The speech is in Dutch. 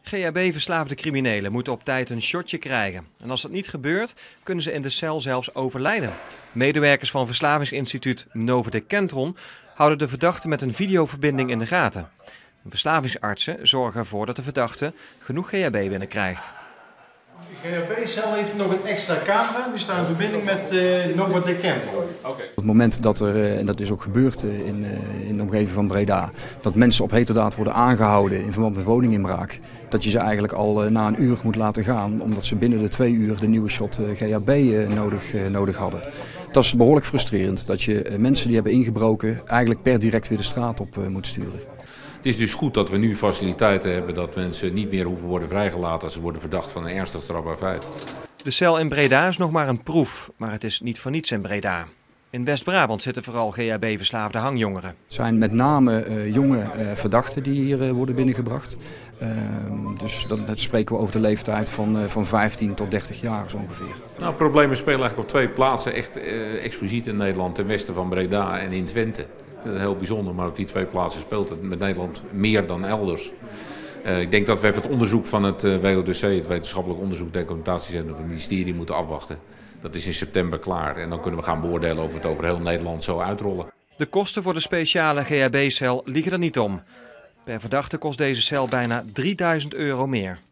GHB-verslaafde criminelen moeten op tijd een shotje krijgen. En als dat niet gebeurt, kunnen ze in de cel zelfs overlijden. Medewerkers van verslavingsinstituut Novode Kentron houden de verdachte met een videoverbinding in de gaten. Verslavingsartsen zorgen ervoor dat de verdachte genoeg GHB binnenkrijgt. De GHB-cel heeft nog een extra camera, die staat in verbinding met Novode Kentron. Op het moment dat er, en dat is ook gebeurd in de omgeving van Breda, dat mensen op heterdaad worden aangehouden in verband met woninginbraak, dat je ze eigenlijk al na een uur moet laten gaan, omdat ze binnen de 2 uur de nieuwe shot GHB nodig hadden. Dat is behoorlijk frustrerend, dat je mensen die hebben ingebroken eigenlijk per direct weer de straat op moet sturen. Het is dus goed dat we nu faciliteiten hebben dat mensen niet meer hoeven worden vrijgelaten als ze worden verdacht van een ernstig strafbaar feit. De cel in Breda is nog maar een proef, maar het is niet voor niets in Breda. In West-Brabant zitten vooral GHB-verslaafde hangjongeren. Het zijn met name jonge verdachten die hier worden binnengebracht. Dus dan spreken we over de leeftijd van 15 tot 30 jaar zo ongeveer. Nou, problemen spelen eigenlijk op 2 plaatsen echt expliciet in Nederland, ten westen van Breda en in Twente. Dat is heel bijzonder, maar op die 2 plaatsen speelt het met Nederland meer dan elders. Ik denk dat we even het onderzoek van het WODC, het Wetenschappelijk Onderzoek Documentatiecentrum van het ministerie, moeten afwachten. Dat is in september klaar en dan kunnen we gaan beoordelen of we het over heel Nederland zo uitrollen. De kosten voor de speciale GHB-cel liegen er niet om. Per verdachte kost deze cel bijna €3000 meer.